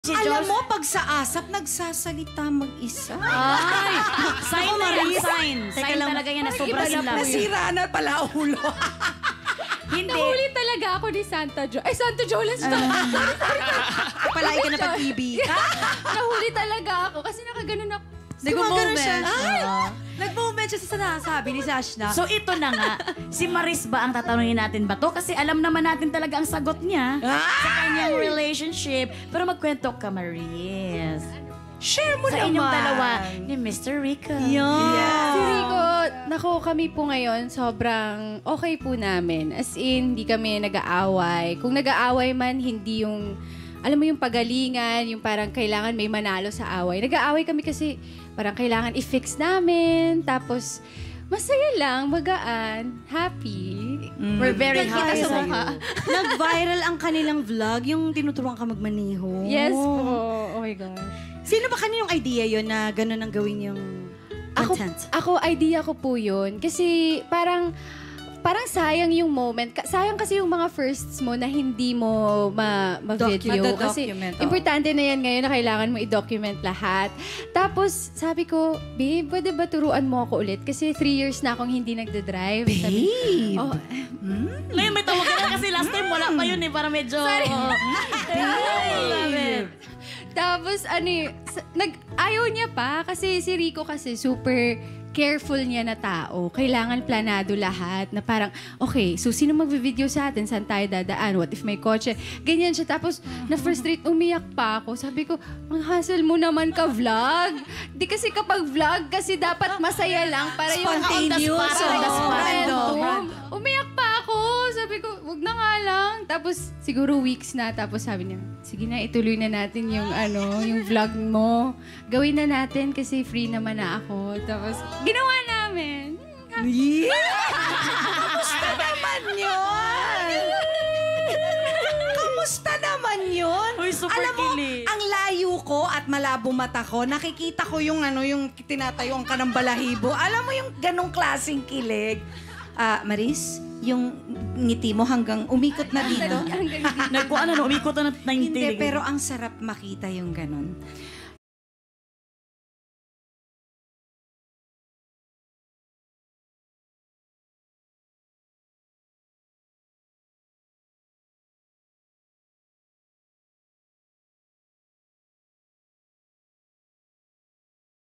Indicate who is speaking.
Speaker 1: Si
Speaker 2: Alam
Speaker 1: Josh?
Speaker 2: mo, pag sa ASAP, nagsasalita mag-isa.
Speaker 1: Ay! Sign na yan, sign.
Speaker 3: Teka
Speaker 1: Sign
Speaker 3: lang,
Speaker 1: talaga yan na sobrang in love.
Speaker 2: Nasira na pala ulo.
Speaker 1: Hindi.
Speaker 4: Nahuli talaga ako ni Santa Jo. Ay, Santa Jo, let's stop.
Speaker 3: Palagi ka na pag-ibig.
Speaker 4: Nahuli talaga ako kasi nakaganon ako.
Speaker 3: Nag-moment.
Speaker 2: siya.
Speaker 3: Nag-moment siya sa sinasabi ni Sashna.
Speaker 1: So ito na nga, si Maris ba ang tatanungin natin ba to? Kasi alam naman natin talaga ang sagot niya sa kanyang relationship. Pero magkwento ka, Maris.
Speaker 2: Share mo
Speaker 1: Sa
Speaker 2: naman.
Speaker 1: inyong dalawa ni Mr. Rico.
Speaker 4: Si Rico, nako kami po ngayon, sobrang okay po namin. As in, hindi kami nag-aaway. Kung nag-aaway man, hindi yung, alam mo yung pagalingan, yung parang kailangan may manalo sa away. Nag-aaway kami kasi parang kailangan i-fix namin. Tapos, masaya lang, magaan, happy.
Speaker 1: We're very
Speaker 3: Nakita
Speaker 1: happy
Speaker 3: sa
Speaker 1: sa
Speaker 3: mukha. Nag-viral ang kanilang vlog, yung tinuturuan ka magmaneho.
Speaker 4: Yes po. Oh my gosh.
Speaker 3: Sino ba kaninong idea yon na gano'n ang gawin yung content?
Speaker 4: Ako, idea ko po yun. Kasi parang sayang yung moment. Sayang kasi yung mga firsts mo na hindi mo ma-video. Kasi
Speaker 3: Mado-document,
Speaker 4: importante na yan ngayon na kailangan mo i-document lahat. Tapos sabi ko, babe, pwede ba turuan mo ako ulit? Kasi 3 years na akong hindi nagdadrive. Sabi,
Speaker 3: Babe!
Speaker 4: oh,
Speaker 1: Ngayon may tawag ka na kasi last time wala pa yun eh. Para medyo...
Speaker 4: Sorry.
Speaker 1: I love it.
Speaker 4: Tapos ayaw niya pa kasi si Rico kasi super careful niya na tao. Kailangan planado lahat na parang, okay, so sino magvi-video sa atin? Saan tayo dadaan? What if may kotse? Ganyan siya. Tapos na-frustrate, umiyak pa ako. Sabi ko, ang hassle mo naman ka vlog. Di kasi kapag vlog, kasi dapat masaya lang para yung
Speaker 3: Spontaneous.
Speaker 1: On the spot.
Speaker 4: momentum. Umiyak pa ako. Sabi ko, wag na nga lang. Tapos siguro weeks na. Tapos sabi niya, sige na, ituloy na natin yung yung vlog mo. Gawin na natin kasi free naman na ako. Tapos ginawa namin.
Speaker 2: Kamusta naman yun? Kamusta naman yun?
Speaker 1: Uy, super
Speaker 2: Alam mo,
Speaker 1: kilig.
Speaker 2: ang layo ko at malabo mata ko, nakikita ko yung yung tinatayong ka ng balahibo. Alam mo yung ganong klaseng kilig. Maris, yung ngiti mo hanggang umikot na dito.
Speaker 1: Umikot na ng
Speaker 2: Hindi,
Speaker 1: tilig.
Speaker 2: pero ang sarap makita yung ganon.